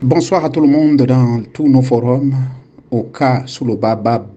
Bonsoir à tout le monde dans tous nos forums, au cas sous le babab.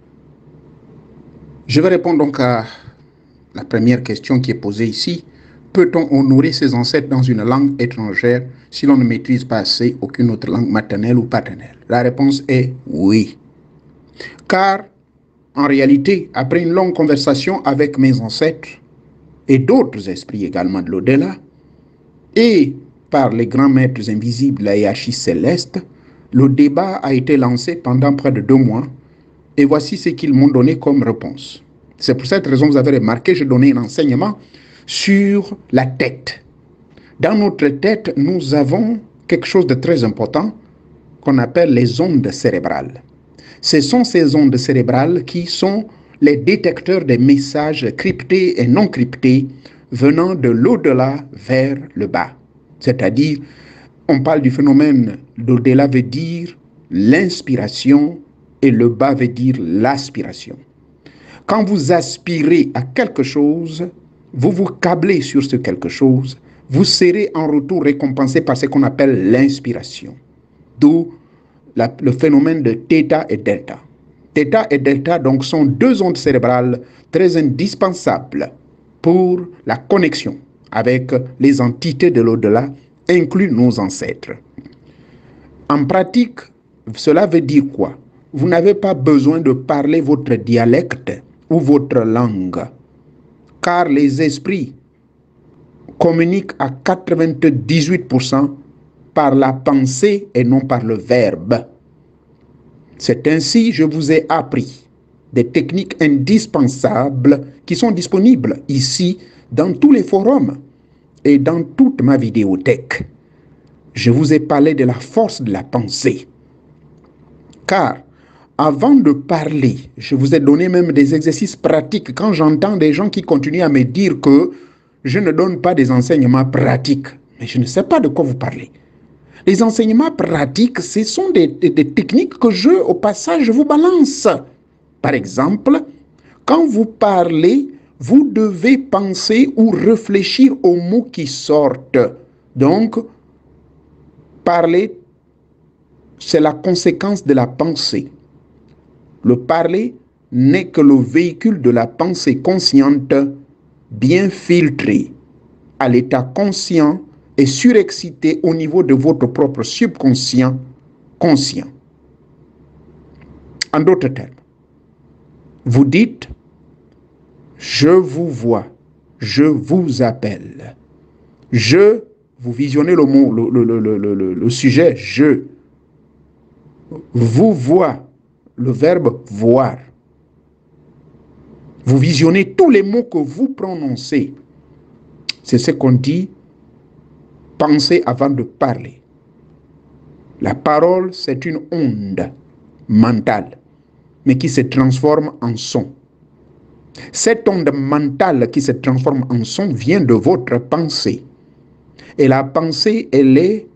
Je vais répondre donc à la première question qui est posée ici. Peut-on honorer ses ancêtres dans une langue étrangère si l'on ne maîtrise pas assez aucune autre langue maternelle ou paternelle? La réponse est oui. Car, en réalité, après une longue conversation avec mes ancêtres et d'autres esprits également de l'au-delà, et par les grands maîtres invisibles, la hiérarchie céleste, le débat a été lancé pendant près de 2 mois et voici ce qu'ils m'ont donné comme réponse. C'est pour cette raison que vous avez remarqué, j'ai donné un enseignement sur la tête. Dans notre tête, nous avons quelque chose de très important qu'on appelle les ondes cérébrales. Ce sont ces ondes cérébrales qui sont les détecteurs des messages cryptés et non cryptés venant de l'au-delà vers le bas. C'est-à-dire, on parle du phénomène l'au-delà veut dire l'inspiration et le bas veut dire l'aspiration. Quand vous aspirez à quelque chose, vous vous câblez sur ce quelque chose, vous serez en retour récompensé par ce qu'on appelle l'inspiration. D'où le phénomène de θ et delta. Θ et delta donc sont deux ondes cérébrales très indispensables pour la connexion avec les entités de l'au-delà, inclus nos ancêtres. En pratique, cela veut dire quoi? Vous n'avez pas besoin de parler votre dialecte ou votre langue, car les esprits communiquent à 98% par la pensée et non par le verbe. C'est ainsi que je vous ai appris des techniques indispensables qui sont disponibles ici dans tous les forums et dans toute ma vidéothèque. Je vous ai parlé de la force de la pensée. Car avant de parler, je vous ai donné même des exercices pratiques quand j'entends des gens qui continuent à me dire que je ne donne pas des enseignements pratiques. Mais je ne sais pas de quoi vous parlez. Les enseignements pratiques, ce sont des techniques que au passage, je vous balance. Par exemple, quand vous parlez, vous devez penser ou réfléchir aux mots qui sortent. Donc, parler, c'est la conséquence de la pensée. Le parler n'est que le véhicule de la pensée consciente, bien filtrée, à l'état conscient et surexcité au niveau de votre propre subconscient conscient. En d'autres termes, vous dites « je vous vois, je vous appelle ». Vous visionnez le mot, le sujet « je ». Vous vois, le verbe « voir ». Vous visionnez tous les mots que vous prononcez. C'est ce qu'on dit « penser avant de parler ». La parole, c'est une onde mentale, mais qui se transforme en son. Cette onde mentale qui se transforme en son vient de votre pensée. Et la pensée, elle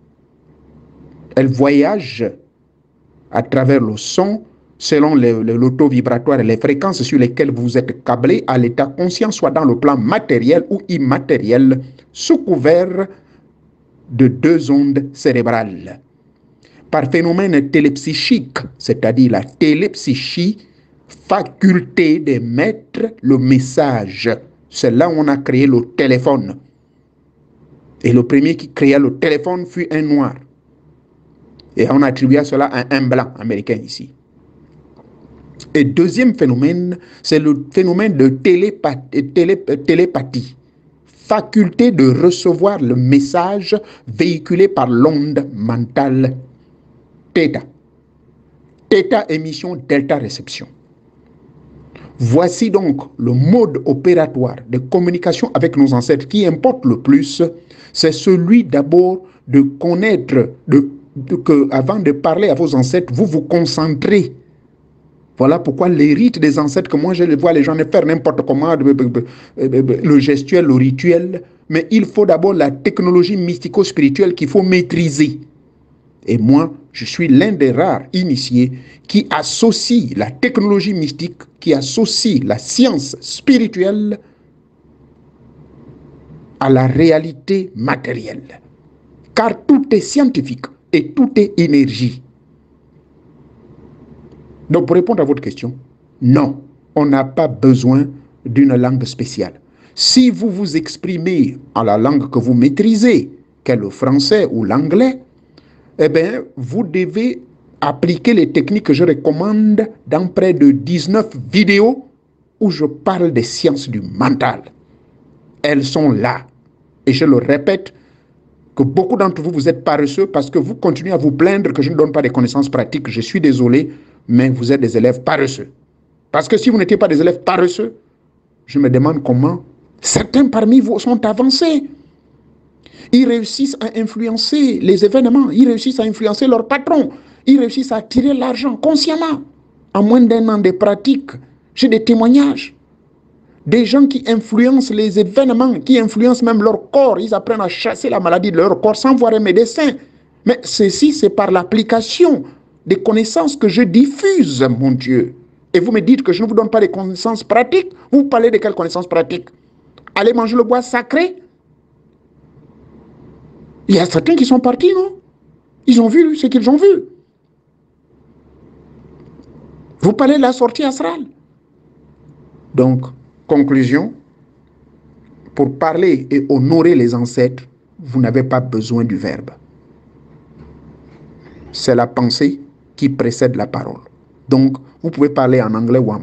voyage à travers le son, selon l'auto-vibratoire et les fréquences sur lesquelles vous êtes câblé à l'état conscient, soit dans le plan matériel ou immatériel, sous couvert de deux ondes cérébrales. Par phénomène télépsychique, c'est-à-dire la télépsychie, faculté d'émettre le message. C'est là où on a créé le téléphone. Et le premier qui créa le téléphone fut un noir. Et on attribua cela à un blanc américain ici. Et deuxième phénomène, c'est le phénomène de télépathie. Faculté de recevoir le message véhiculé par l'onde mentale θ. Θ émission, delta réception. Voici donc le mode opératoire de communication avec nos ancêtres qui importe le plus. C'est celui d'abord de connaître, avant de parler à vos ancêtres, vous vous concentrez. Voilà pourquoi les rites des ancêtres, que moi je vois les gens faire n'importe comment, le gestuel, le rituel, mais il faut d'abord la technologie mystico-spirituelle qu'il faut maîtriser. Et moi, je suis l'un des rares initiés qui associe la technologie mystique, qui associe la science spirituelle à la réalité matérielle. Car tout est scientifique. et tout est énergie. Donc, pour répondre à votre question, non, on n'a pas besoin d'une langue spéciale. Si vous vous exprimez en la langue que vous maîtrisez, qu'est le français ou l'anglais, eh bien, vous devez appliquer les techniques que je recommande dans près de 19 vidéos où je parle des sciences du mental. Elles sont là. Et je le répète, que beaucoup d'entre vous, vous êtes paresseux parce que vous continuez à vous plaindre que je ne donne pas des connaissances pratiques. Je suis désolé, mais vous êtes des élèves paresseux. Parce que si vous n'étiez pas des élèves paresseux, je me demande comment certains parmi vous sont avancés. Ils réussissent à influencer les événements, ils réussissent à influencer leur patron, ils réussissent à tirer l'argent consciemment. En moins d'1 an de pratique, j'ai des témoignages. Des gens qui influencent les événements, qui influencent même leur corps. Ils apprennent à chasser la maladie de leur corps sans voir un médecin. Mais ceci, c'est par l'application des connaissances que je diffuse, mon Dieu. Et vous me dites que je ne vous donne pas des connaissances pratiques. Vous parlez de quelles connaissances pratiques? Allez manger le bois sacré? Il y a certains qui sont partis, non? Ils ont vu ce qu'ils ont vu. Vous parlez de la sortie astrale. Donc, conclusion, pour parler et honorer les ancêtres, vous n'avez pas besoin du verbe. C'est la pensée qui précède la parole. Donc, vous pouvez parler en anglais ou en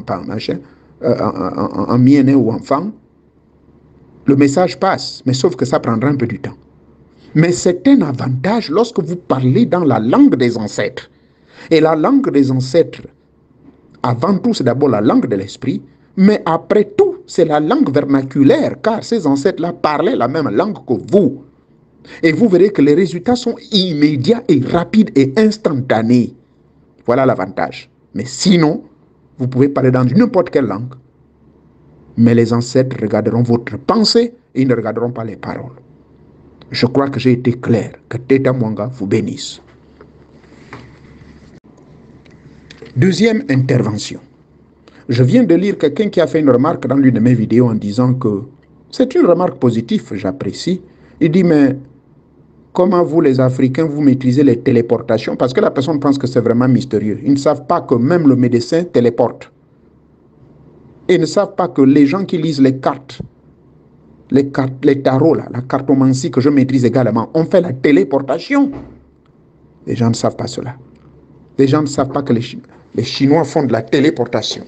mienné ou en fang. Le message passe, mais sauf que ça prendra un peu du temps. Mais c'est un avantage lorsque vous parlez dans la langue des ancêtres. Et la langue des ancêtres, avant tout, c'est d'abord la langue de l'esprit, mais après tout, c'est la langue vernaculaire, car ces ancêtres-là parlaient la même langue que vous. Et vous verrez que les résultats sont immédiats et rapides et instantanés. Voilà l'avantage. Mais sinon, vous pouvez parler dans n'importe quelle langue, mais les ancêtres regarderont votre pensée et ils ne regarderont pas les paroles. Je crois que j'ai été clair. Que Teta Mwanga vous bénisse. Deuxième intervention. Je viens de lire quelqu'un qui a fait une remarque dans l'une de mes vidéos en disant que c'est une remarque positive, j'apprécie. Il dit, mais comment vous les Africains, vous maîtrisez les téléportations? Parce que la personne pense que c'est vraiment mystérieux. Ils ne savent pas que même le médecin téléporte. Et ils ne savent pas que les gens qui lisent les cartes, les tarots, là, la cartomancie que je maîtrise également, on fait la téléportation. Les gens ne savent pas cela. Les gens ne savent pas que les Chinois font de la téléportation.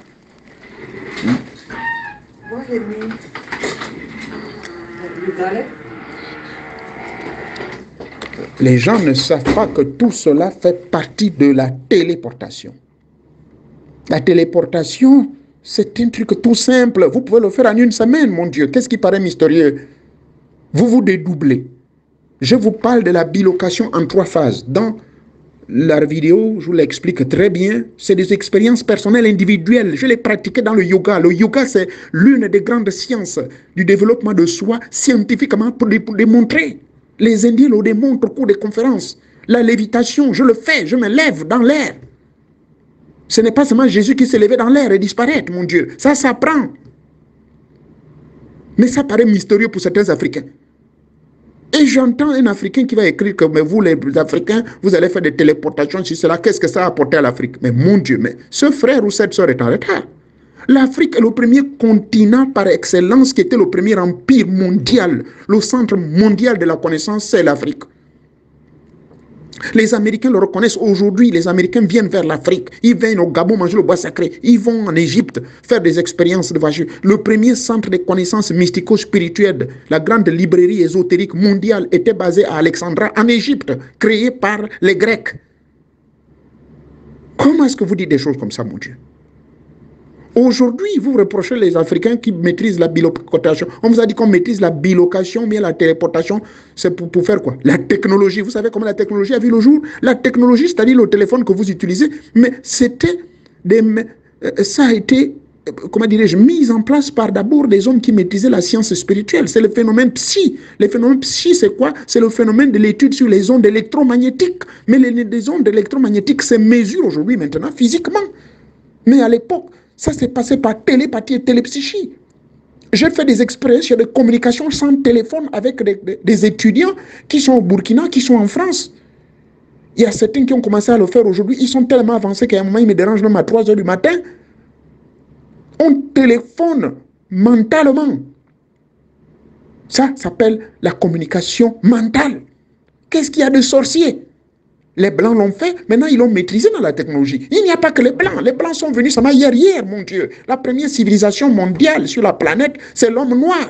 Les gens ne savent pas que tout cela fait partie de la téléportation. La téléportation, c'est un truc tout simple. Vous pouvez le faire en 1 semaine, mon Dieu. Qu'est-ce qui paraît mystérieux? Vous vous dédoublez. Je vous parle de la bilocation en 3 phases. Dans la vidéo, je vous l'explique très bien. C'est des expériences personnelles individuelles. Je l'ai pratiqué dans le yoga. Le yoga, c'est l'une des grandes sciences du développement de soi scientifiquement pour démontrer. Les Indiens le démontrent au cours des conférences. La lévitation, je le fais, je me lève dans l'air. Ce n'est pas seulement Jésus qui s'est levé dans l'air et disparaître, mon Dieu. Ça s'apprend. Mais ça paraît mystérieux pour certains Africains. Et j'entends un Africain qui va écrire que mais vous, les Africains, vous allez faire des téléportations sur cela. Qu'est-ce que ça a apporté à l'Afrique? Mais mon Dieu, mais ce frère ou cette soeur est en retard. L'Afrique est le premier continent par excellence qui était le premier empire mondial. Le centre mondial de la connaissance, c'est l'Afrique. Les Américains le reconnaissent aujourd'hui. Les Américains viennent vers l'Afrique. Ils viennent au Gabon manger le bois sacré. Ils vont en Égypte faire des expériences de voyage. Le premier centre de connaissances mystico-spirituelles, la grande librairie ésotérique mondiale, était basée à Alexandra, en Égypte, créée par les Grecs. Comment est-ce que vous dites des choses comme ça, mon Dieu? Aujourd'hui, vous reprochez les Africains qui maîtrisent la bilocation. On vous a dit qu'on maîtrise la bilocation, mais la téléportation, c'est pour faire quoi? La technologie. Vous savez comment la technologie a vu le jour? La technologie, c'est-à-dire le téléphone que vous utilisez, mais c'était ça a été, comment dirais-je, mis en place par d'abord des hommes qui maîtrisaient la science spirituelle. C'est le phénomène psy. Le phénomène psy, c'est quoi? C'est le phénomène de l'étude sur les ondes électromagnétiques. Mais les ondes électromagnétiques se mesurent aujourd'hui, maintenant, physiquement. Mais à l'époque, ça s'est passé par télépathie et télépsychie. J'ai fait des expériences de communication sans téléphone avec des étudiants qui sont au Burkina, qui sont en France. Il y a certains qui ont commencé à le faire aujourd'hui. Ils sont tellement avancés qu'à un moment, ils me dérangent même à 3 heures du matin. On téléphone mentalement. Ça s'appelle la communication mentale. Qu'est-ce qu'il y a de sorcier? Les Blancs l'ont fait, maintenant ils l'ont maîtrisé dans la technologie. Il n'y a pas que les Blancs. Les Blancs sont venus seulement hier, mon Dieu. La première civilisation mondiale sur la planète, c'est l'homme noir.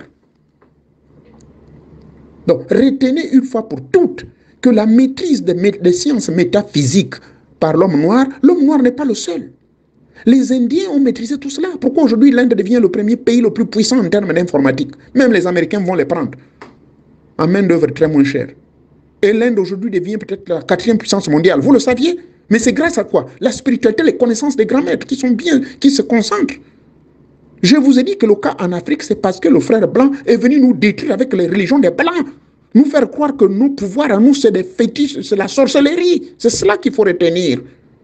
Donc, retenez une fois pour toutes que la maîtrise des sciences métaphysiques par l'homme noir n'est pas le seul. Les Indiens ont maîtrisé tout cela. Pourquoi aujourd'hui l'Inde devient le premier pays le plus puissant en termes d'informatique? Même les Américains vont les prendre en main d'œuvre très moins chère. Et l'Inde aujourd'hui devient peut-être la 4e puissance mondiale. Vous le saviez? Mais c'est grâce à quoi? La spiritualité, les connaissances des grands maîtres qui sont bien, qui se concentrent. Je vous ai dit que le cas en Afrique, c'est parce que le frère blanc est venu nous détruire avec les religions des blancs. Nous faire croire que nos pouvoirs à nous, c'est des fétiches, c'est la sorcellerie. C'est cela qu'il faut retenir.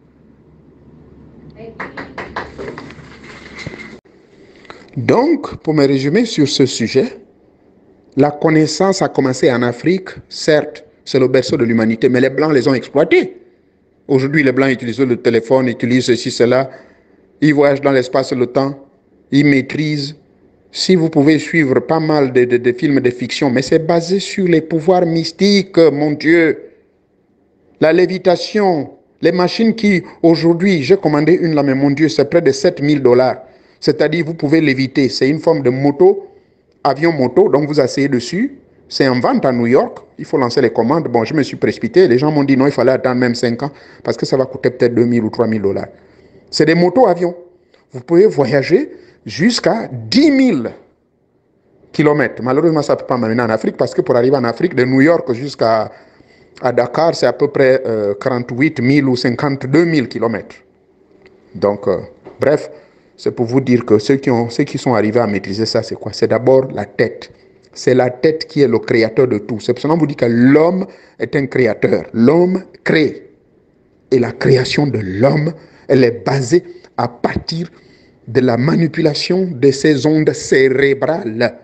Donc, pour me résumer sur ce sujet, la connaissance a commencé en Afrique, certes, c'est le berceau de l'humanité, mais les Blancs les ont exploités. Aujourd'hui, les Blancs utilisent le téléphone, utilisent ceci, cela, ils voyagent dans l'espace et le temps, ils maîtrisent. Si vous pouvez suivre pas mal de films de fiction, mais c'est basé sur les pouvoirs mystiques, mon Dieu. La lévitation, les machines qui, aujourd'hui, j'ai commandé une là, mais mon Dieu, c'est près de 7000 $. C'est-à-dire, vous pouvez léviter. C'est une forme de moto, avion-moto, donc vous asseyez dessus. C'est en vente à New York. Il faut lancer les commandes. Bon, je me suis précipité. Les gens m'ont dit non, il fallait attendre même 5 ans parce que ça va coûter peut-être 2000 ou 3000 $. C'est des motos-avions. Vous pouvez voyager jusqu'à 10 000 kilomètres. Malheureusement, ça ne peut pas m'amener en Afrique parce que pour arriver en Afrique, de New York jusqu'à Dakar, c'est à peu près 48 000 ou 52 000 kilomètres. Donc, bref, c'est pour vous dire que ceux qui sont arrivés à maîtriser ça, c'est quoi? C'est d'abord la tête. C'est la tête qui est le créateur de tout. C'est pour ça qu'on vous dit que l'homme est un créateur. L'homme crée. Et la création de l'homme, elle est basée à partir de la manipulation de ces ondes cérébrales.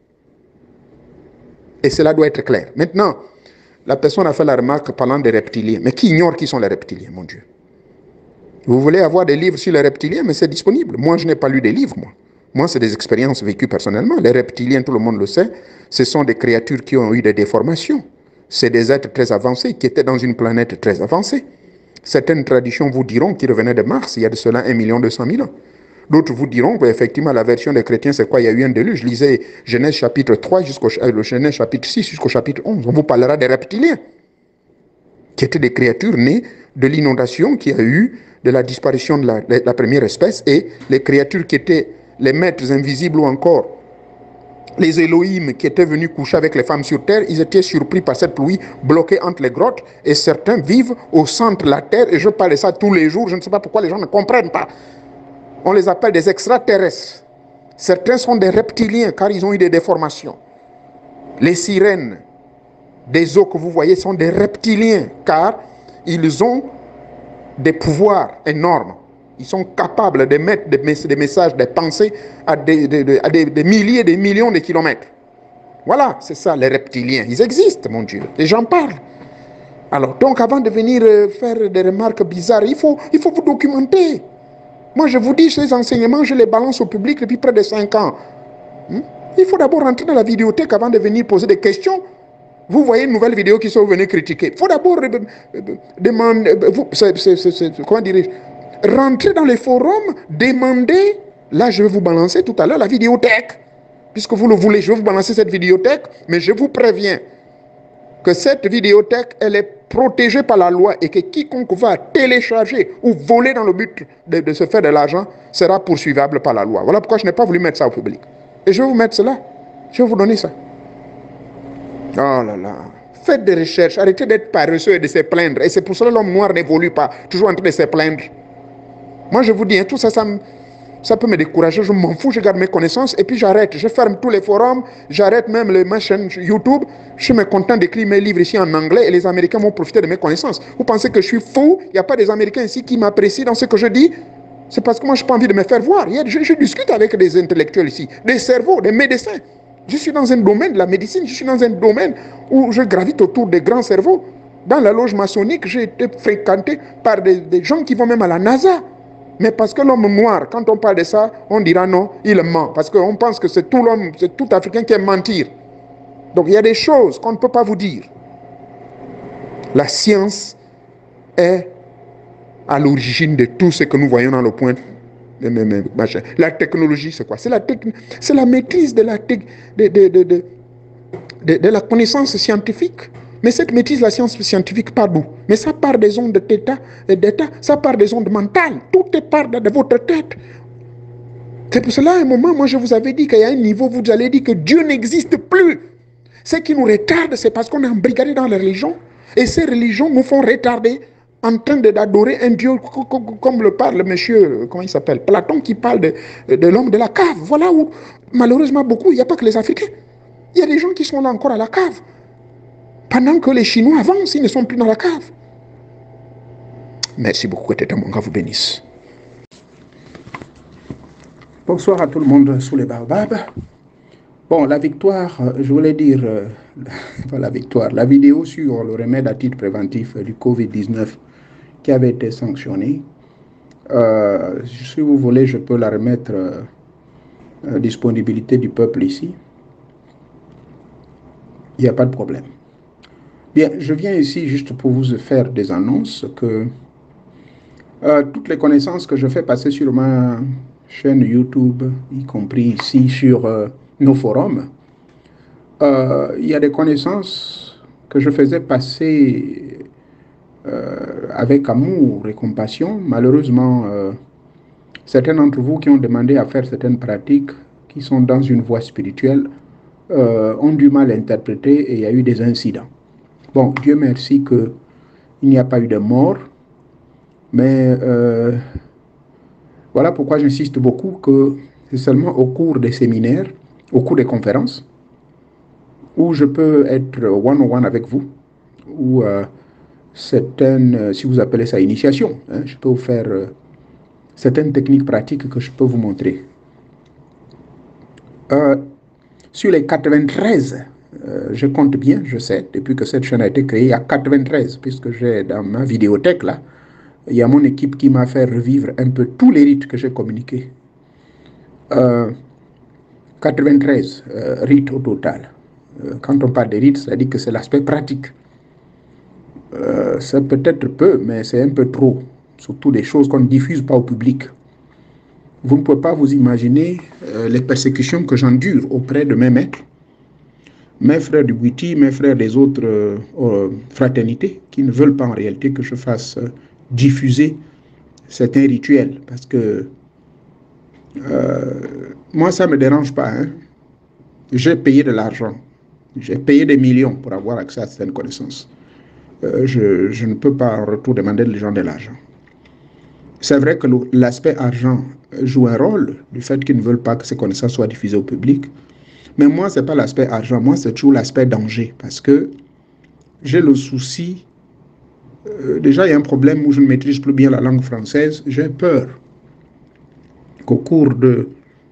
Et cela doit être clair. Maintenant, la personne a fait la remarque parlant des reptiliens. Mais qui ignore qui sont les reptiliens, mon Dieu? Vous voulez avoir des livres sur les reptiliens, mais c'est disponible. Moi, je n'ai pas lu des livres, moi. Moi, c'est des expériences vécues personnellement. Les reptiliens, tout le monde le sait, ce sont des créatures qui ont eu des déformations. C'est des êtres très avancés, qui étaient dans une planète très avancée. Certaines traditions vous diront qu'ils revenaient de Mars, il y a de cela 1 200 000 ans. D'autres vous diront qu'effectivement, la version des chrétiens, c'est quoi? Il y a eu un déluge. Je lisais Genèse chapitre 3 jusqu'au Genèse chapitre 6 jusqu'au chapitre 11. On vous parlera des reptiliens, qui étaient des créatures nées de l'inondation qui a eu, de la disparition de la première espèce, et les créatures qui étaient les maîtres invisibles ou encore les Elohim qui étaient venus coucher avec les femmes sur terre, ils étaient surpris par cette pluie bloquée entre les grottes, et certains vivent au centre de la terre, et je parle de ça tous les jours, je ne sais pas pourquoi les gens ne comprennent pas. On les appelle des extraterrestres. Certains sont des reptiliens car ils ont eu des déformations. Les sirènes des eaux que vous voyez sont des reptiliens car ils ont des pouvoirs énormes. Ils sont capables de mettre des messages, des pensées à des milliers, des millions de kilomètres. Voilà, c'est ça les reptiliens. Ils existent, mon Dieu. Les gens parlent. Alors, donc, avant de venir faire des remarques bizarres, il faut vous documenter. Moi, je vous dis, ces enseignements, je les balance au public depuis près de 5 ans. Il faut d'abord rentrer dans la vidéothèque avant de venir poser des questions. Vous voyez une nouvelle vidéo qui sont venus critiquer. Il faut d'abord demander, comment dirais-je, rentrer dans les forums, demander, là je vais vous balancer tout à l'heure la vidéothèque. Puisque vous le voulez, je vais vous balancer cette vidéothèque, mais je vous préviens que cette vidéothèque, elle est protégée par la loi et que quiconque va télécharger ou voler dans le but de se faire de l'argent sera poursuivable par la loi. Voilà pourquoi je n'ai pas voulu mettre ça au public. Et je vais vous mettre cela. Je vais vous donner ça. Oh là là. Faites des recherches. Arrêtez d'être paresseux et de se plaindre. Et c'est pour cela que l'homme noir n'évolue pas. Toujours en train de se plaindre. Moi, je vous dis, tout ça, ça peut me décourager. Je m'en fous, je garde mes connaissances et puis j'arrête. Je ferme tous les forums. J'arrête même ma chaîne YouTube. Je suis content d'écrire mes livres ici en anglais et les Américains vont profiter de mes connaissances. Vous pensez que je suis fou? Il n'y a pas des Américains ici qui m'apprécient dans ce que je dis? C'est parce que moi, je n'ai pas envie de me faire voir. Je discute avec des intellectuels ici, des cerveaux, des médecins. Je suis dans un domaine de la médecine, je suis dans un domaine où je gravite autour des grands cerveaux. Dans la loge maçonnique, j'ai été fréquenté par des gens qui vont même à la NASA. Mais parce que l'homme noir, quand on parle de ça, on dira non, il ment. Parce qu'on pense que c'est tout l'homme, c'est tout Africain qui aime mentir. Donc il y a des choses qu'on ne peut pas vous dire. La science est à l'origine de tout ce que nous voyons dans le point. La technologie, c'est quoi? C'est la maîtrise de la connaissance scientifique. Mais cette maîtrise de la science scientifique part d'où? Mais ça part des ondes d'état, ça part des ondes mentales. Tout est part de votre tête. C'est pour cela, à un moment, moi je vous avais dit qu'il y a un niveau, vous allez dire que Dieu n'existe plus. Ce qui nous retarde, c'est parce qu'on est embrigadé dans les religions. Et ces religions nous font retarder en train d'adorer un Dieu, comme le parle monsieur, comment il s'appelle, Platon, qui parle de l'homme de la cave. Voilà où, malheureusement, beaucoup, il n'y a pas que les Africains. Il y a des gens qui sont là encore à la cave. Pendant que les Chinois avancent, ils ne sont plus dans la cave. Merci beaucoup, que mon gars vous bénisse. Bonsoir à tout le monde sous les baobabs. Bon, la victoire, je voulais dire, pas la victoire, la vidéo sur le remède à titre préventif du Covid-19 qui avait été sanctionnée. Si vous voulez, je peux la remettre à disponibilité du peuple ici. Il n'y a pas de problème. Bien, je viens ici juste pour vous faire des annonces que toutes les connaissances que je fais passer sur ma chaîne YouTube, y compris ici sur nos forums, il y a des connaissances que je faisais passer avec amour et compassion. Malheureusement, certains d'entre vous qui ont demandé à faire certaines pratiques qui sont dans une voie spirituelle ont du mal à interpréter et il y a eu des incidents. Bon, Dieu merci qu'il n'y a pas eu de mort, mais voilà pourquoi j'insiste beaucoup que c'est seulement au cours des séminaires, au cours des conférences, où je peux être one-on-one avec vous, ou certaines, si vous appelez ça initiation, hein, je peux vous faire certaines techniques pratiques que je peux vous montrer. Sur les 93, je compte bien, je sais, depuis que cette chaîne a été créée, il y a 93, puisque j'ai dans ma vidéothèque là, il y a mon équipe qui m'a fait revivre un peu tous les rites que j'ai communiqués. 93 rites au total. Quand on parle de rites, ça dit que c'est l'aspect pratique. Ça peut être peu, mais c'est un peu trop. Surtout des choses qu'on ne diffuse pas au public. Vous ne pouvez pas vous imaginer les persécutions que j'endure auprès de mes maîtres, mes frères du Bouiti, mes frères des autres fraternités, qui ne veulent pas en réalité que je fasse diffuser certains rituels. Parce que moi, ça ne me dérange pas. Hein. J'ai payé de l'argent. J'ai payé des millions pour avoir accès à certaines connaissances. Je ne peux pas en retour demander aux gens de l'argent. C'est vrai que l'aspect argent joue un rôle du fait qu'ils ne veulent pas que ces connaissances soient diffusées au public. Mais moi, ce n'est pas l'aspect argent. Moi, c'est toujours l'aspect danger. Parce que j'ai le souci. Déjà, il y a un problème où je ne maîtrise plus bien la langue française. J'ai peur qu'au cours de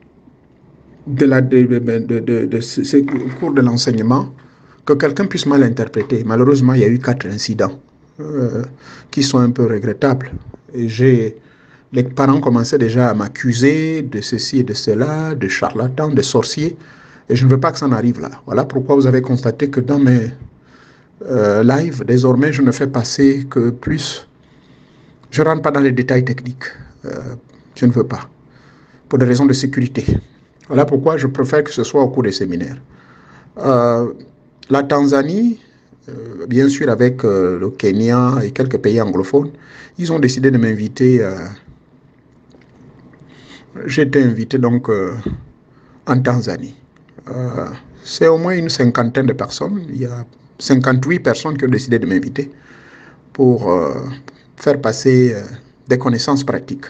l'enseignement, que quelqu'un puisse mal interpréter. Malheureusement, il y a eu 4 incidents qui sont un peu regrettables. Et les parents commençaient déjà à m'accuser de ceci et de cela, de charlatans, de sorciers. Et je ne veux pas que ça n'arrive là. Voilà pourquoi vous avez constaté que dans mes lives, désormais, je ne fais passer que plus. Je ne rentre pas dans les détails techniques. Je ne veux pas. Pour des raisons de sécurité. Voilà pourquoi je préfère que ce soit au cours des séminaires. La Tanzanie, bien sûr avec le Kenya et quelques pays anglophones, ils ont décidé de m'inviter. J'ai été invité donc en Tanzanie. C'est au moins une cinquantaine de personnes. Il y a 58 personnes qui ont décidé de m'inviter pour faire passer des connaissances pratiques.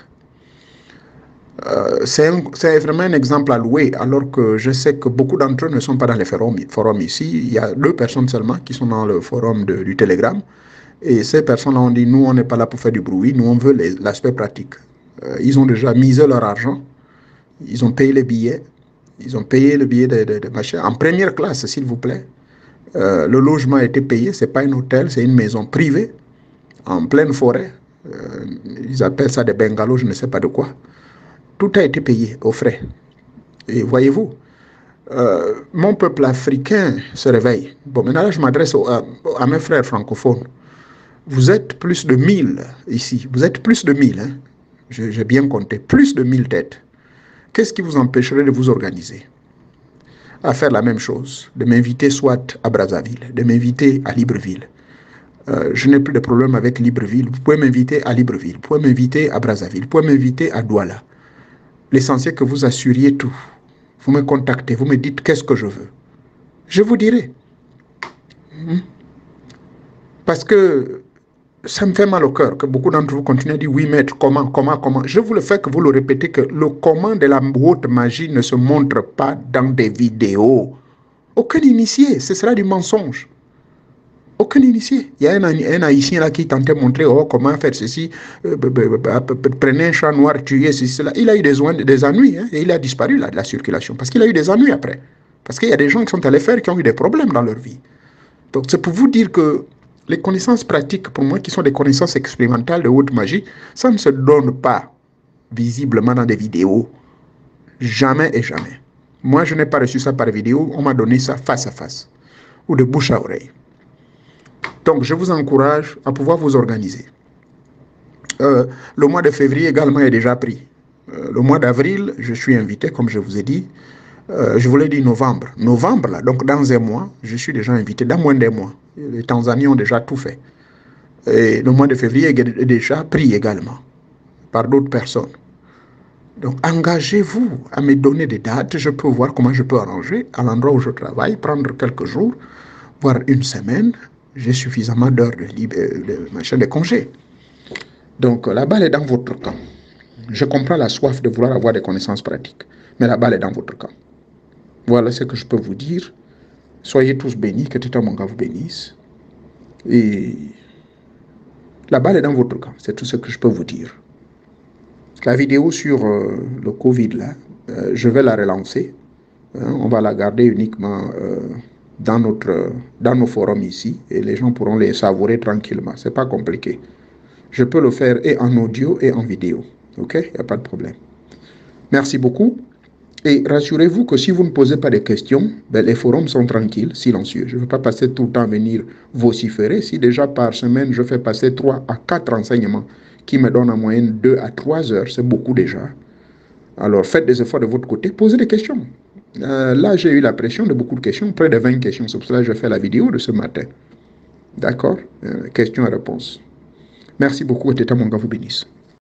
C'est vraiment un exemple à louer, alors que je sais que beaucoup d'entre eux ne sont pas dans les forums ici. Il y a 2 personnes seulement qui sont dans le forum du Telegram. Et ces personnes-là ont dit, nous, on n'est pas là pour faire du bruit, nous, on veut l'aspect pratique. Ils ont déjà misé leur argent, ils ont payé les billets, ils ont payé le billet de machin, en première classe, s'il vous plaît. Le logement a été payé, ce n'est pas un hôtel, c'est une maison privée, en pleine forêt. Ils appellent ça des bungalows, je ne sais pas de quoi. Tout a été payé aux frais. Et voyez-vous, mon peuple africain se réveille. Bon, maintenant là, je m'adresse à mes frères francophones. Vous êtes plus de 1000 ici. Vous êtes plus de 1000. Hein? J'ai bien compté. Plus de 1000 têtes. Qu'est-ce qui vous empêcherait de vous organiser à faire la même chose? De m'inviter soit à Brazzaville, de m'inviter à Libreville. Je n'ai plus de problème avec Libreville. Vous pouvez m'inviter à Libreville. Vous pouvez m'inviter à Brazzaville. Vous pouvez m'inviter à Douala. L'essentiel que vous assuriez tout. Vous me contactez. Vous me dites qu'est-ce que je veux. Je vous dirai. Parce que ça me fait mal au cœur que beaucoup d'entre vous continuent à dire oui, maître, comment. Je vous le fais que vous le répétez que le comment de la haute magie ne se montre pas dans des vidéos. Aucun initié, ce sera du mensonge. Aucun initié. Il y a un haïtien là qui tentait de montrer comment faire ceci, prenez un chat noir, tuer ceci, cela. Il a eu des ennuis hein, et il a disparu là, de la circulation parce qu'il a eu des ennuis après. Parce qu'il y a des gens qui sont allés faire qui ont eu des problèmes dans leur vie. Donc c'est pour vous dire que les connaissances pratiques, pour moi, qui sont des connaissances expérimentales de haute magie, ça ne se donne pas visiblement dans des vidéos. Jamais et jamais. Moi, je n'ai pas reçu ça par vidéo, on m'a donné ça face à face ou de bouche à oreille. Donc, je vous encourage à pouvoir vous organiser. Le mois de février également est déjà pris. Le mois d'avril, je suis invité, comme je vous ai dit. Je vous l'ai dit novembre. Novembre, là, donc dans un mois, je suis déjà invité, dans moins d'un mois. Les Tanzaniens ont déjà tout fait. Et le mois de février est déjà pris également par d'autres personnes. Donc, engagez-vous à me donner des dates. Je peux voir comment je peux arranger à l'endroit où je travaille, prendre quelques jours, voire une semaine. J'ai suffisamment d'heures de congé. Donc, la balle est dans votre camp. Je comprends la soif de vouloir avoir des connaissances pratiques, mais la balle est dans votre camp. Voilà ce que je peux vous dire. Soyez tous bénis, que Teta Monga vous bénisse. Et la balle est dans votre camp, c'est tout ce que je peux vous dire. La vidéo sur le Covid, là, je vais la relancer. On va la garder uniquement dans nos forums ici et les gens pourront les savourer tranquillement. Ce n'est pas compliqué. Je peux le faire et en audio et en vidéo. OK? Il n'y a pas de problème. Merci beaucoup. Et rassurez-vous que si vous ne posez pas de questions, ben les forums sont tranquilles, silencieux. Je ne veux pas passer tout le temps à venir vociférer. Si déjà par semaine, je fais passer 3 à 4 renseignements qui me donnent en moyenne 2 à 3 heures, c'est beaucoup déjà. Alors faites des efforts de votre côté, posez des questions. Là, j'ai eu la pression de beaucoup de questions, près de 20 questions. C'est pour cela que je fais la vidéo de ce matin. D'accord? Questions et réponses. Merci beaucoup et Teta Monga vous bénisse.